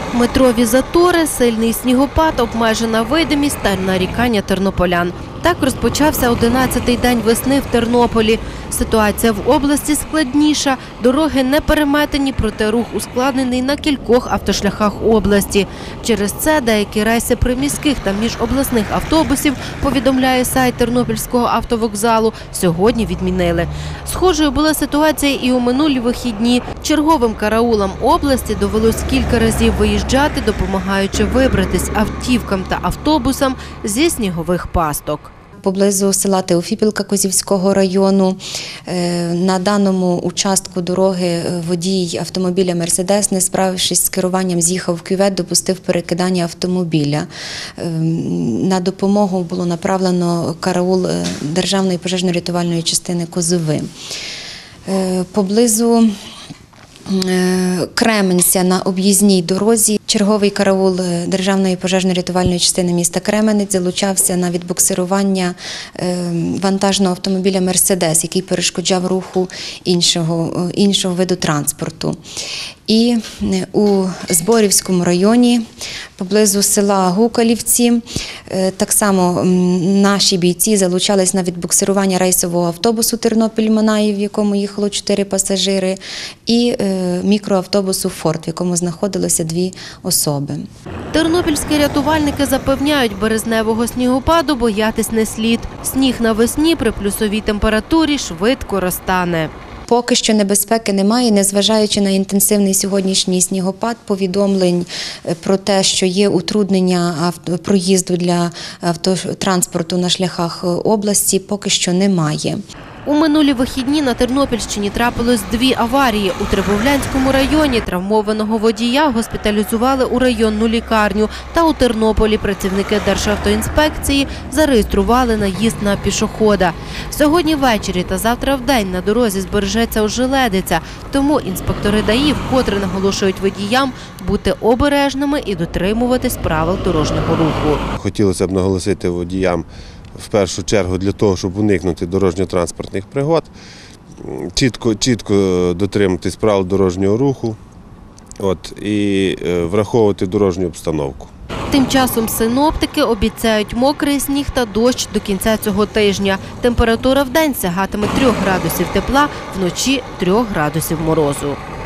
Метрові затори, сильний снігопад, обмежена видимість та нарікання тернополян. Так розпочався 11-й день весни в Тернополі. Ситуація в області складніша, дороги не переметені, проте рух ускладнений на кількох автошляхах області. Через це деякі рейси приміських та міжобласних автобусів, повідомляє сайт Тернопільського автовокзалу, сьогодні відмінили. Схожою була ситуація і у минулі вихідні. Черговим караулам області довелось кілька разів виїжджати, допомагаючи вибратись автівкам та автобусам зі снігових пасток. Поблизу села Теофіпілка Козівського району на даному участку дороги водій автомобіля «Мерседес», не справившись з керуванням, з'їхав в кювет, допустив перекидання автомобіля. На допомогу було направлено караул Державної пожежно-рятувальної частини «Козови». Поблизу Кременця на об'їзній дорозі черговий караул Державної пожежно-рятувальної частини міста Кременець залучався на відбуксирування вантажного автомобіля «Мерседес», який перешкоджав руху іншого виду транспорту. І у Зборівському районі, поблизу села Гукалівці, так само наші бійці залучались на відбуксирування рейсового автобусу Тернопіль-Манаїв, в якому їхало 4 пасажири, і мікроавтобусу «Форд», в якому знаходилося 2 особи. Тернопільські рятувальники запевняють, березневого снігопаду боятись не слід. Сніг навесні при плюсовій температурі швидко розтане. Поки що небезпеки немає, незважаючи на інтенсивний сьогоднішній снігопад, повідомлень про те, що є утруднення проїзду для автотранспорту на шляхах області, поки що немає. У минулі вихідні на Тернопільщині трапилось 2 аварії. У Требовлянському районі травмованого водія госпіталізували у районну лікарню. Та у Тернополі працівники Державтоінспекції зареєстрували наїзд на пішохода. Сьогодні ввечері та завтра вдень на дорозі збережеться ожеледиця. Тому інспектори ДАІ вкотре наголошують водіям бути обережними і дотримуватись правил дорожнього руху. Хотілося б наголосити водіям, в першу чергу для того, щоб уникнути дорожньо-транспортних пригод, чітко дотримуватись правил дорожнього руху і враховувати дорожню обстановку. Тим часом синоптики обіцяють мокрий сніг та дощ до кінця цього тижня. Температура вдень сягатиме 3 градусів тепла, вночі 3 градусів морозу.